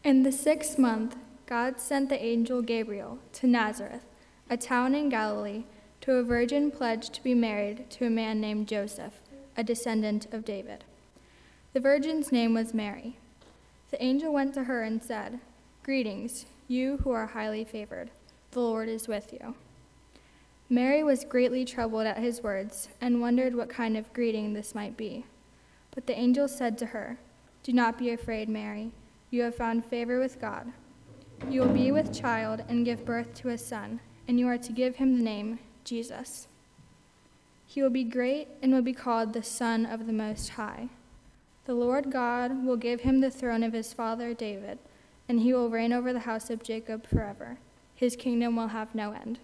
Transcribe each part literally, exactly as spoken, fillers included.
In the sixth month, God sent the angel Gabriel to Nazareth, a town in Galilee, to a virgin pledged to be married to a man named Joseph, a descendant of David. The virgin's name was Mary. The angel went to her and said, "Greetings, you who are highly favored. The Lord is with you." Mary was greatly troubled at his words and wondered what kind of greeting this might be. But the angel said to her, "Do not be afraid, Mary. You have found favor with God. You will be with child and give birth to a son, and you are to give him the name Jesus. He will be great and will be called the Son of the Most High. The Lord God will give him the throne of his father David, and he will reign over the house of Jacob forever. His kingdom will have no end."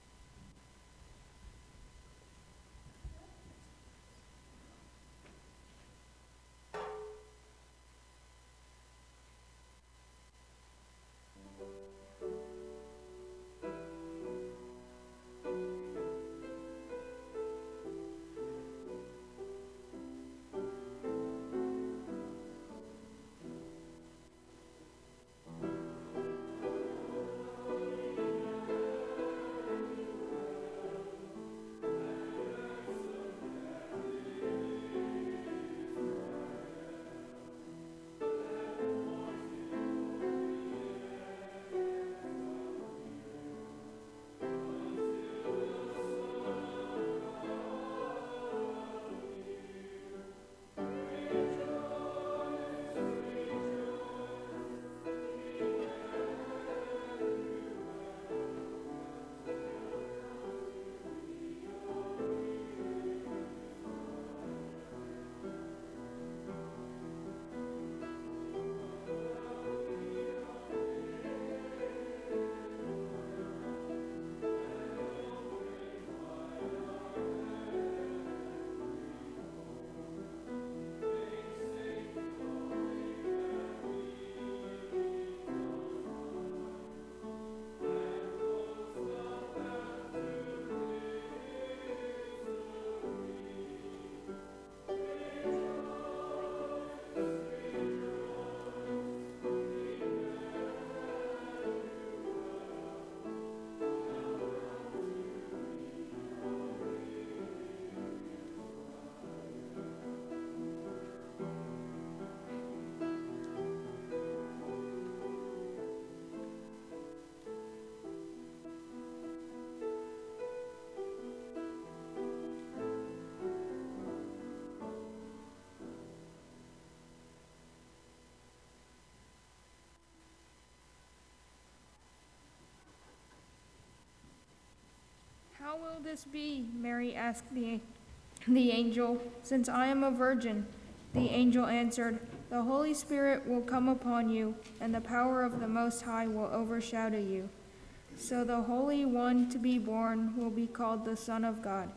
"How will this be?" Mary asked the, the angel, "since I am a virgin?" The angel answered, "The Holy Spirit will come upon you, and the power of the Most High will overshadow you. So the Holy One to be born will be called the Son of God.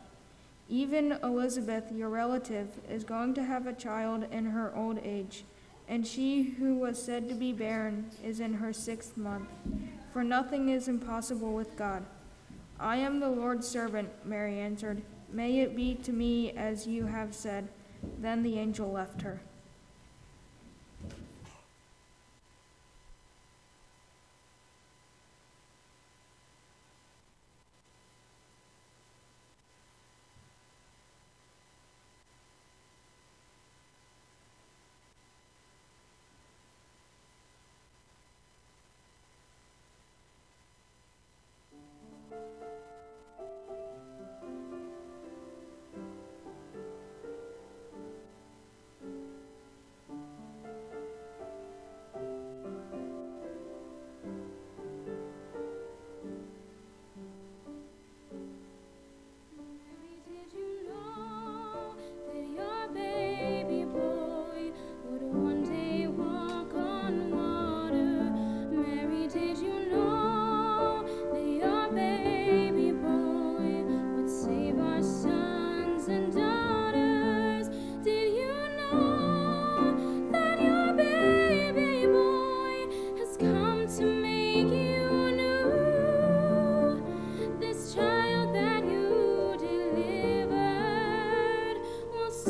Even Elizabeth, your relative, is going to have a child in her old age, and she who was said to be barren is in her sixth month, for nothing is impossible with God." "I am the Lord's servant," Mary answered. "May it be to me as you have said." Then the angel left her.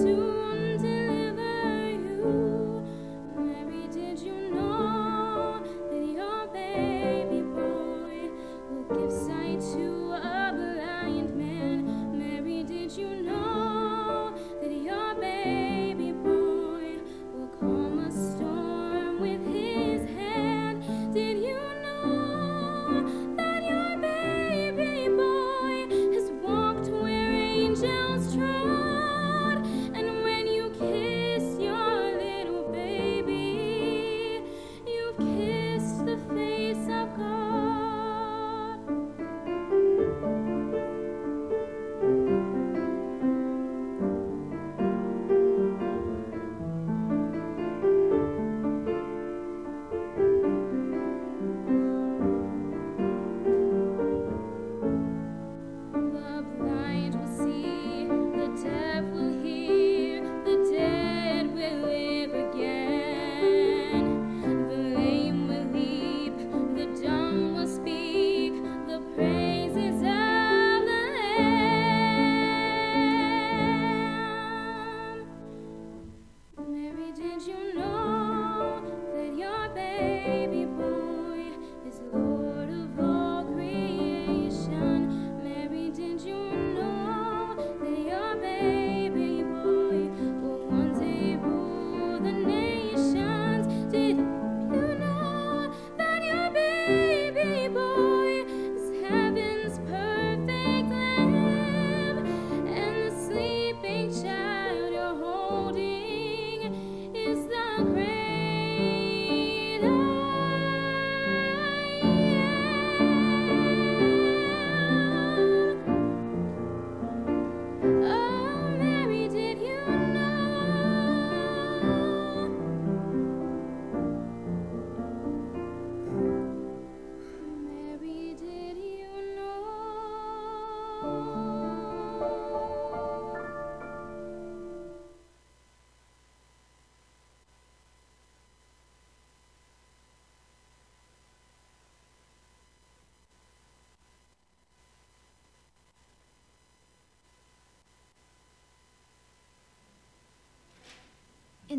Soon deliver you. Mary, did you know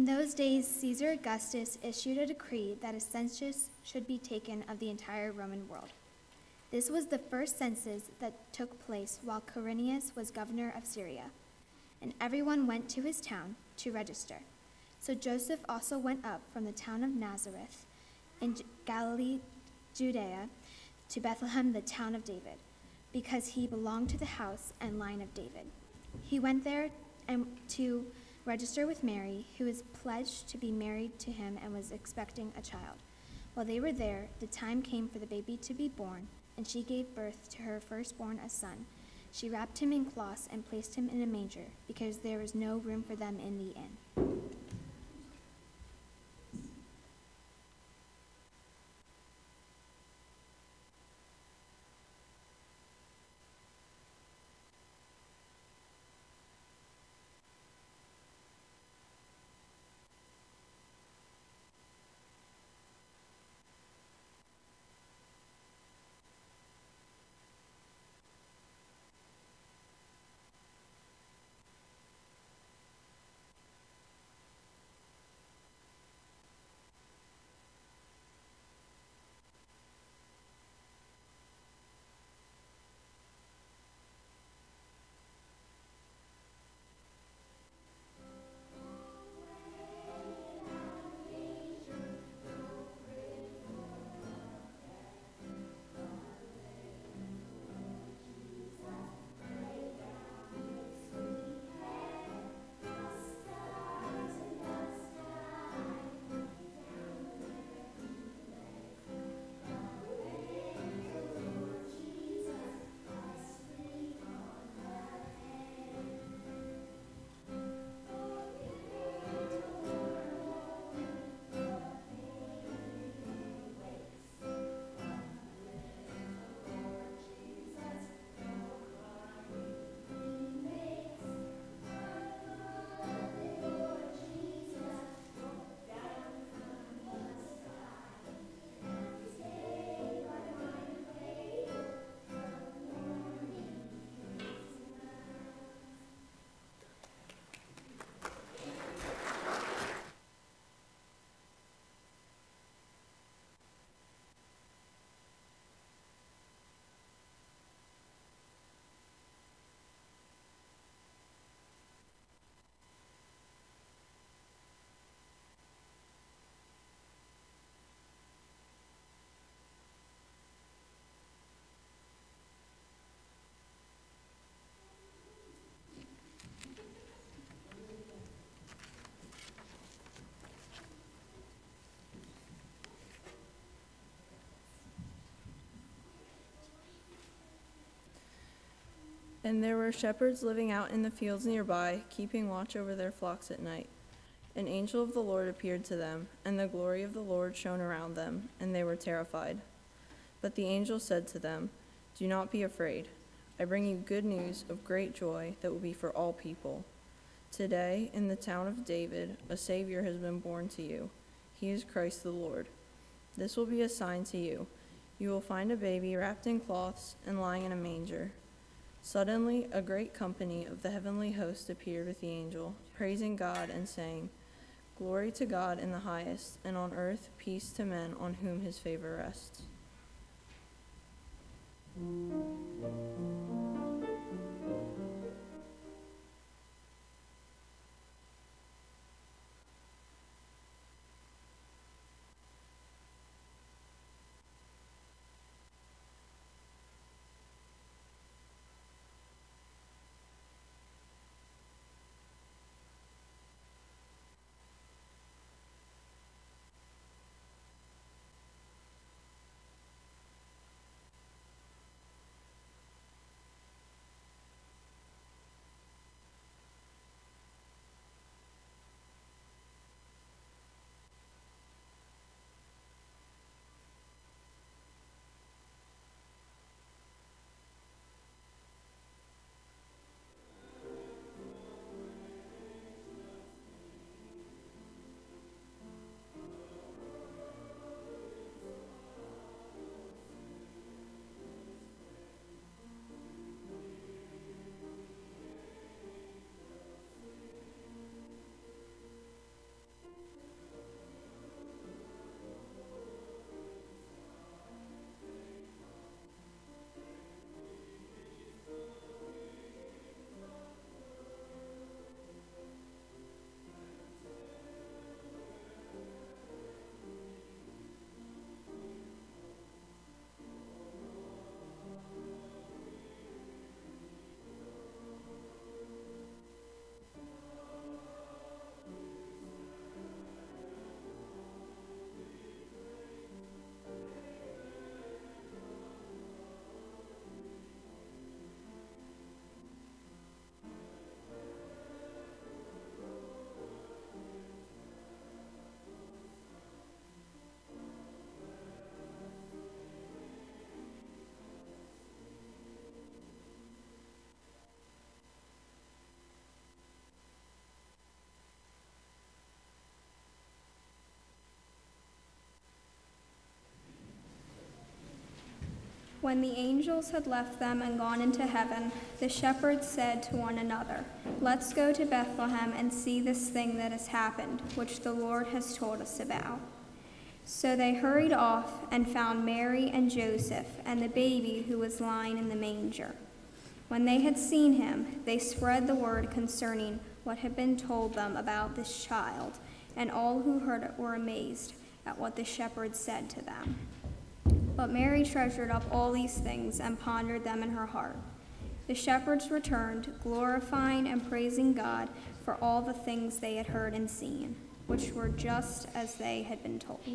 In those days, Caesar Augustus issued a decree that a census should be taken of the entire Roman world. This was the first census that took place while Quirinius was governor of Syria, and everyone went to his town to register. So Joseph also went up from the town of Nazareth in Galilee, Judea, to Bethlehem, the town of David, because he belonged to the house and line of David. He went there and to register with Mary, who was pledged to be married to him and was expecting a child. While they were there, the time came for the baby to be born, and she gave birth to her firstborn, a son. She wrapped him in cloths and placed him in a manger, because there was no room for them in the inn. And there were shepherds living out in the fields nearby, keeping watch over their flocks at night. An angel of the Lord appeared to them, and the glory of the Lord shone around them, and they were terrified. But the angel said to them, "Do not be afraid. I bring you good news of great joy that will be for all people. Today, in the town of David, a Savior has been born to you. He is Christ the Lord. This will be a sign to you. You will find a baby wrapped in cloths and lying in a manger." Suddenly, a great company of the heavenly host appeared with the angel, praising God and saying, "Glory to God in the highest, and on earth peace to men on whom his favor rests." When the angels had left them and gone into heaven, the shepherds said to one another, "Let's go to Bethlehem and see this thing that has happened, which the Lord has told us about." So they hurried off and found Mary and Joseph and the baby who was lying in the manger. When they had seen him, they spread the word concerning what had been told them about this child, and all who heard it were amazed at what the shepherds said to them. But Mary treasured up all these things and pondered them in her heart. The shepherds returned, glorifying and praising God for all the things they had heard and seen, which were just as they had been told.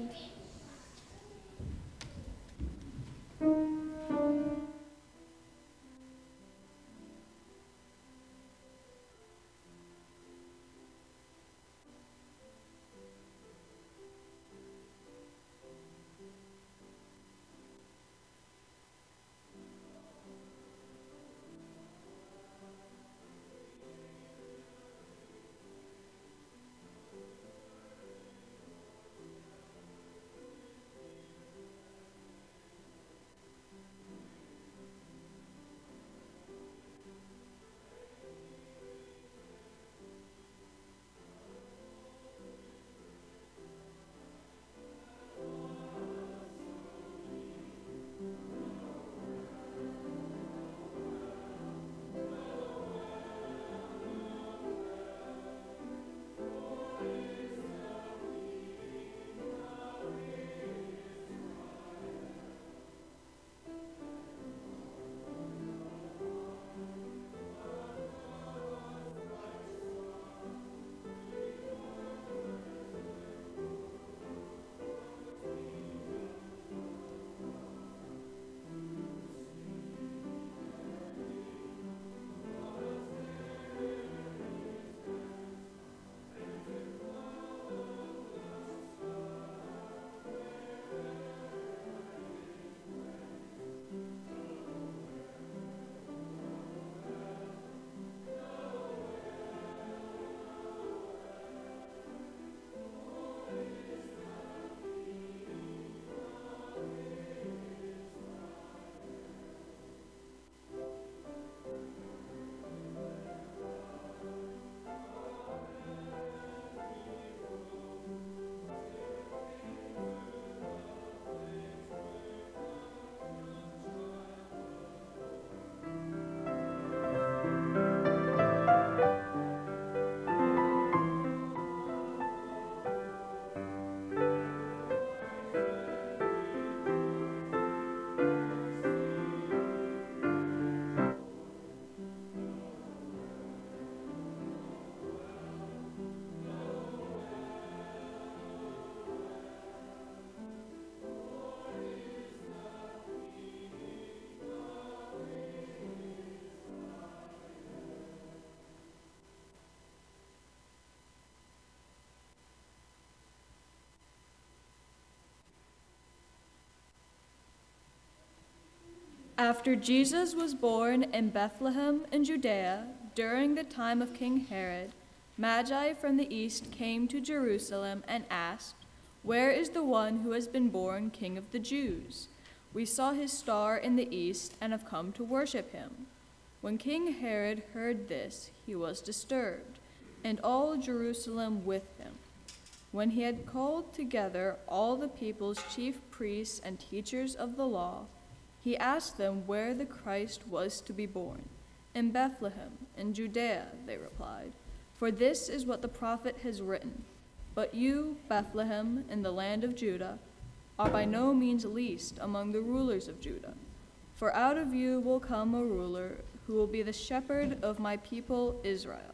After Jesus was born in Bethlehem in Judea, during the time of King Herod, Magi from the east came to Jerusalem and asked, "Where is the one who has been born King of the Jews? We saw his star in the east and have come to worship him." When King Herod heard this, he was disturbed, and all Jerusalem with him. When he had called together all the people's chief priests and teachers of the law, he asked them where the Christ was to be born. "In Bethlehem, in Judea," they replied, "for this is what the prophet has written. But you, Bethlehem, in the land of Judah, are by no means least among the rulers of Judah. For out of you will come a ruler who will be the shepherd of my people Israel."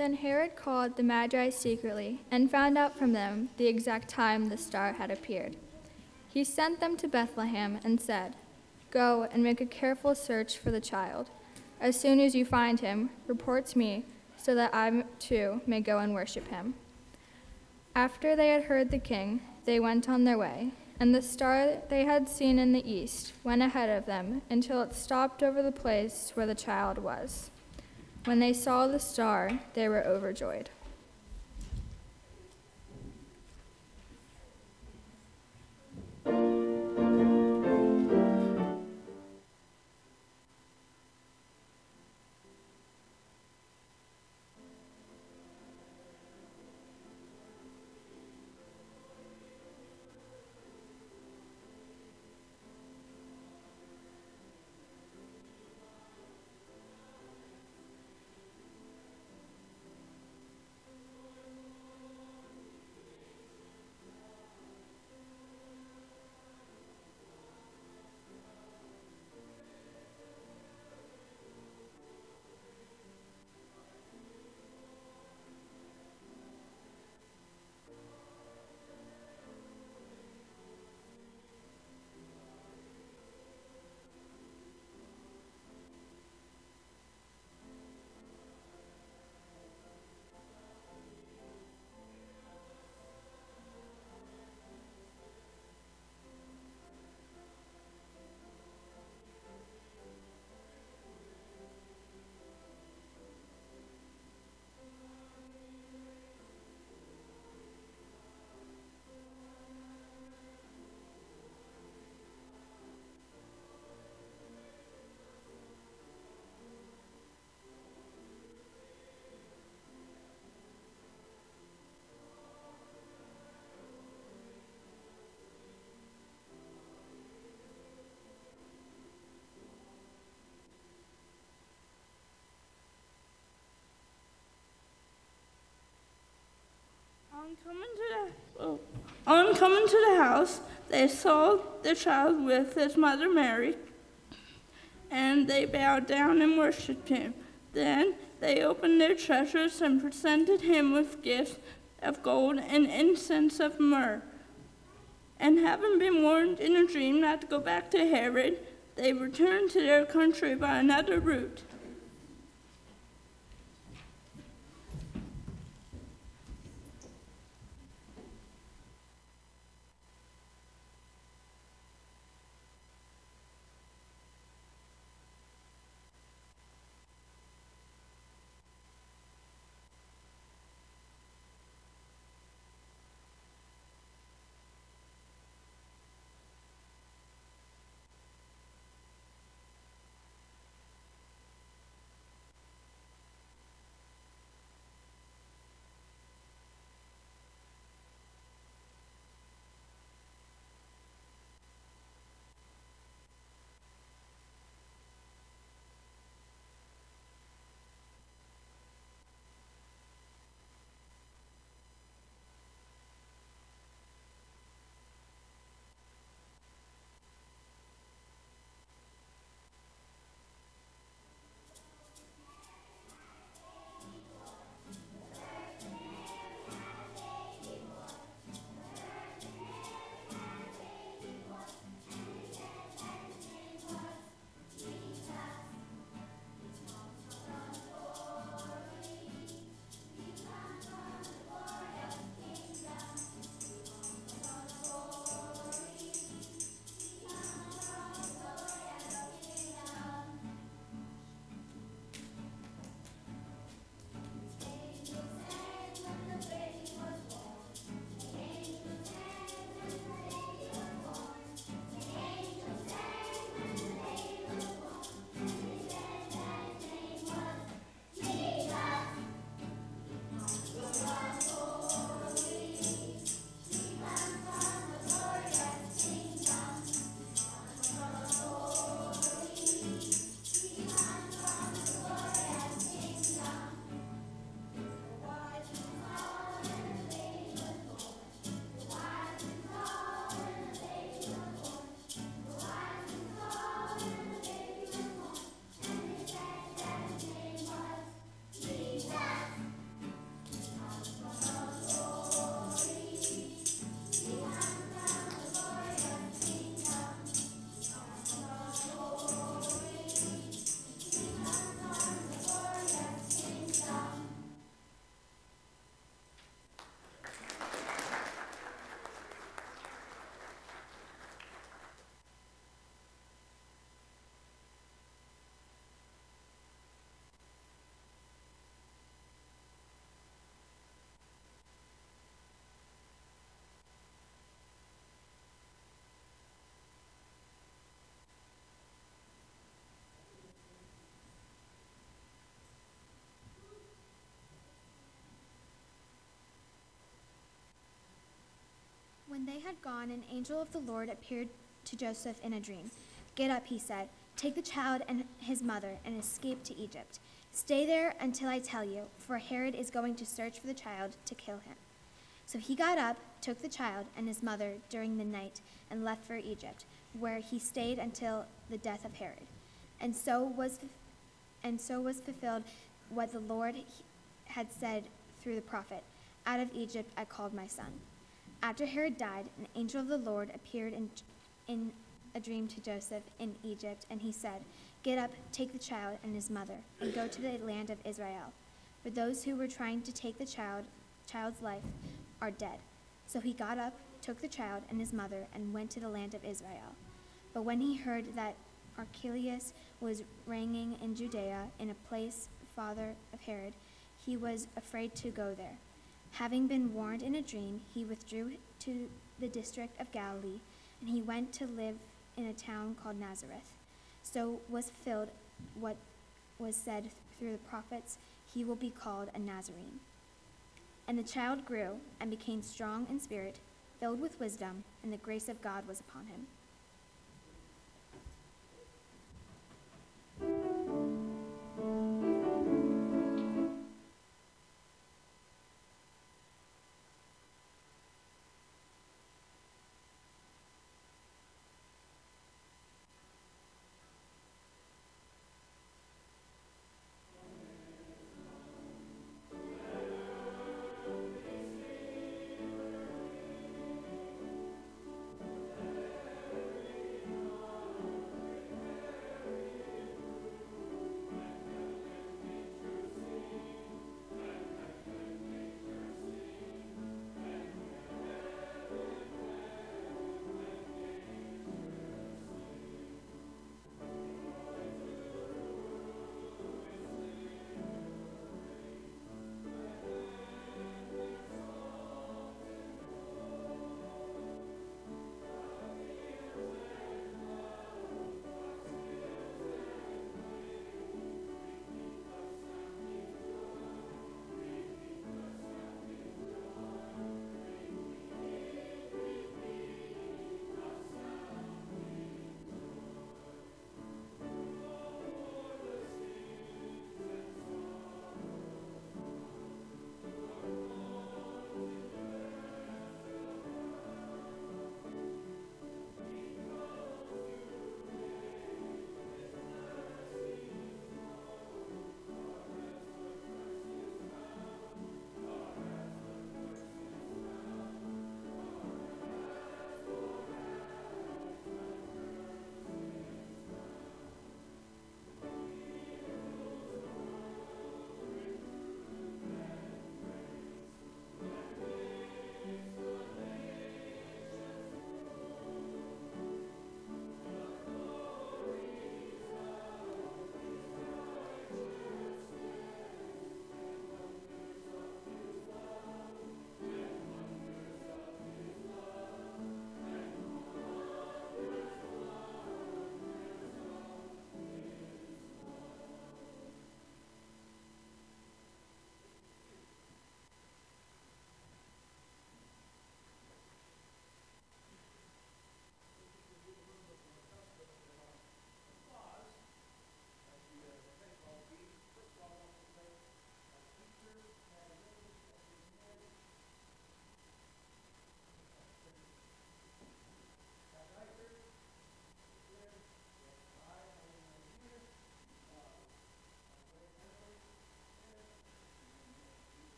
Then Herod called the Magi secretly and found out from them the exact time the star had appeared. He sent them to Bethlehem and said, "Go and make a careful search for the child. As soon as you find him, report to me, so that I too may go and worship him." After they had heard the king, they went on their way, and the star they had seen in the east went ahead of them until it stopped over the place where the child was. When they saw the star, they were overjoyed. On coming to the oh, on coming to the house, they saw the child with his mother Mary, and they bowed down and worshipped him. Then they opened their treasures and presented him with gifts of gold and incense of myrrh. And having been warned in a dream not to go back to Herod, they returned to their country by another route. When they had gone, an angel of the Lord appeared to Joseph in a dream. "Get up," he said. "Take the child and his mother and escape to Egypt. Stay there until I tell you, for Herod is going to search for the child to kill him." So he got up, took the child and his mother during the night, and left for Egypt, where he stayed until the death of Herod. And so was, and so was fulfilled what the Lord had said through the prophet, "Out of Egypt I called my son." After Herod died, an angel of the Lord appeared in, in a dream to Joseph in Egypt, and he said, "Get up, take the child and his mother, and go to the land of Israel. For those who were trying to take the child, child's life are dead." So he got up, took the child and his mother, and went to the land of Israel. But when he heard that Archelaus was reigning in Judea, in a place father of Herod, he was afraid to go there. Having been warned in a dream, he withdrew to the district of Galilee, and he went to live in a town called Nazareth. So was fulfilled what was said through the prophets, "He will be called a Nazarene." And the child grew and became strong in spirit, filled with wisdom, and the grace of God was upon him.